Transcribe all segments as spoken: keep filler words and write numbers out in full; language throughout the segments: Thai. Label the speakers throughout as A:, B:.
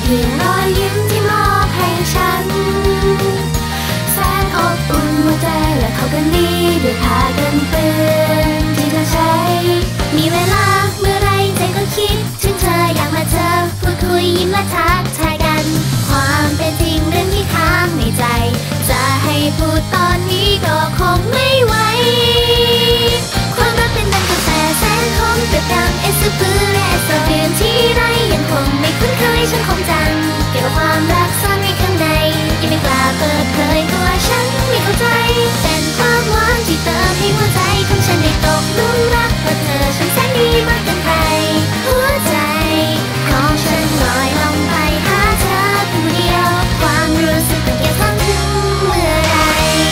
A: พียงรอยยิ้มที่มอบให้ฉันแสนอบอุ่นหัวใจและเข้ากันดีด้วยผ้ากันเปื้อนที่เธอใช้มีเวลาเมื่อไรใจก็คิดถึงเธออยากมาเจอพูดคุยยิ้มและทักทายกันความเป็นจริงเรื่องที่ค้างในใจจะให้พูดตอนนี้ก็คงไม่ไหวความรักเป็นดังกาแฟแสนหอมเปรียบดังเอสพูและเอสดื่มที่ไรยังคงไม่คุ้นเคยฉันคงจำเกี่ยวกับความรักซ่อนไว้ข้างในยังไม่กล้าเปิดเผยตัวฉันไม่เข้าใจเป็นความหวานที่เติมให้หัวใจของฉันได้ตกหลุมรักเพราะเธอฉันแสนดีมากเกินใครหัวใจของฉันลอยลงไปหาเธอคนเดียวความรู้สึกต้องเก็บซ่อนถึงเมื่อไร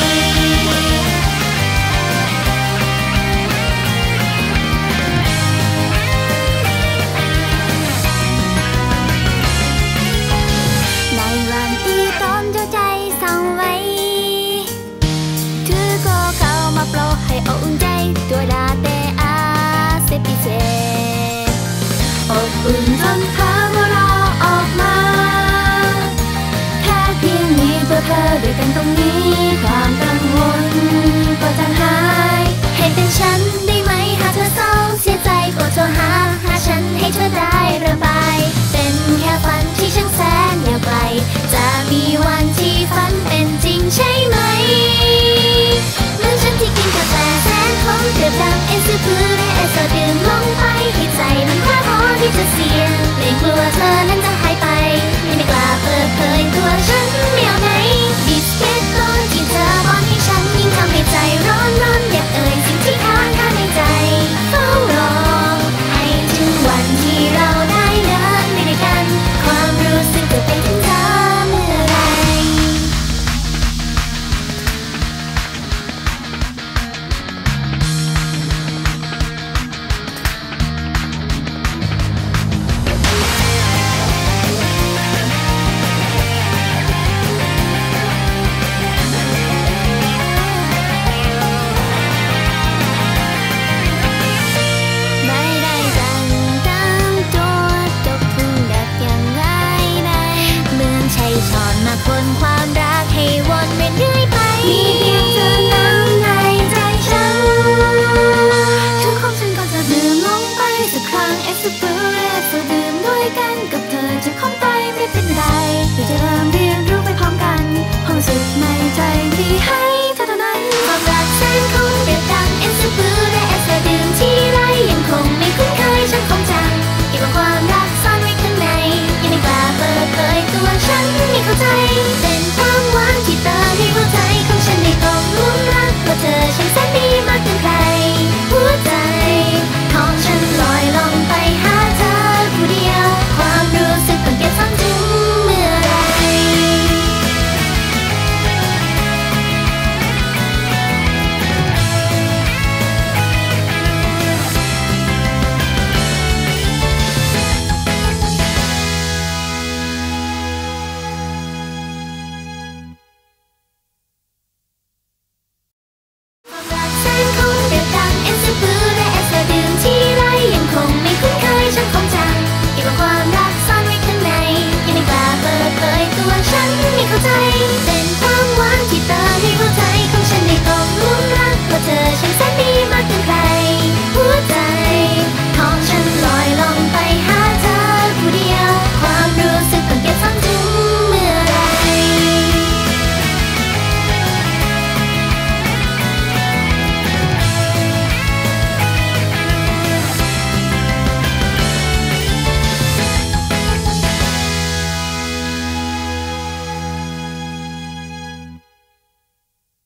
A: ในวันที่ต้นเจ้าใจสั่งไว้ถือก็เข้ามาปลอบให้อบอุ่นใจตัวดาแต่อาเซพิเศษอบอุ่นจนเธอก็รอออกมาแค่เพียงมีตัวเธอด้วยกันตรงนี้ความกังวลก็จางหายให้เป็นฉันได้ไหมหากเธอเศร้าเสียใจโปรดโทรหาหาฉันให้เธอได้ระบายเป็นแค่ฝันที่ช่างแสนยาวไกลจะมีวันที่ฝันเป็นจริงใช่ไหมเหมือนฉันที่กินกาแฟแสนหอมเปรียบดังเอสพูและเอสดื่มลงไปให้ใจมันกล้าพอที่จะเสี่ยงเกรงกลัวเธอนั้นจะหายไปยังไม่กล้าเปิดเผยตัวฉันไม่เอาไหนบิสเกตก้อนที่เธอป้อนให้ฉันยิ่งทำให้ใจร้อนร้อนอยากเอ่ยสิ่งที่ค้างคาในใจเฝ้ารอให้ถึงวันที่เราได้เดินไปด้วยกันความรู้สึกจะเป็นถึงเธอเมื่อไรไม่ได้ดังตั้งตัวตกพึ่งดักอย่างง่ายดายเหมือนใช้ช้อนมาคนคว้า